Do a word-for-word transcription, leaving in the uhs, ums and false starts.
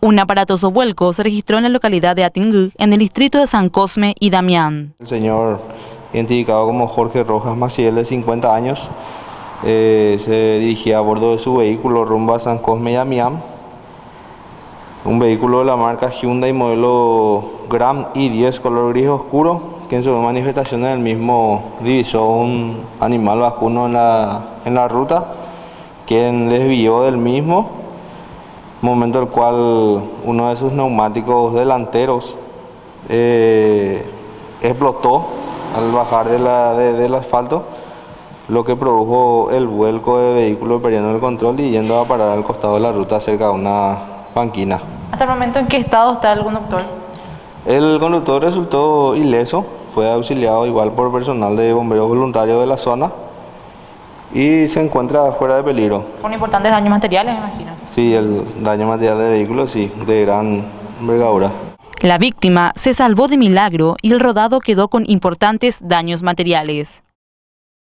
Un aparatoso vuelco se registró en la localidad de Atinguí, en el distrito de San Cosme y Damián. El señor, identificado como Jorge Rojas Maciel, de cincuenta años, eh, se dirigía a bordo de su vehículo rumbo a San Cosme y Damián. Un vehículo de la marca Hyundai modelo Gram i diez color gris oscuro, que en su manifestación del mismo divisó un animal vacuno en la, en la ruta, quien desvió del mismo, momento en el cual uno de sus neumáticos delanteros eh, explotó al bajar de la, de, del asfalto, lo que produjo el vuelco de vehículo perdiendo el control y yendo a parar al costado de la ruta cerca de una banquina. ¿Hasta el momento en qué estado está el conductor? El conductor resultó ileso, fue auxiliado igual por personal de bomberos voluntarios de la zona y se encuentra fuera de peligro. ¿Con importantes daños materiales, me imagino? Sí, el daño material del vehículo sí, de gran envergadura. La víctima se salvó de milagro y el rodado quedó con importantes daños materiales.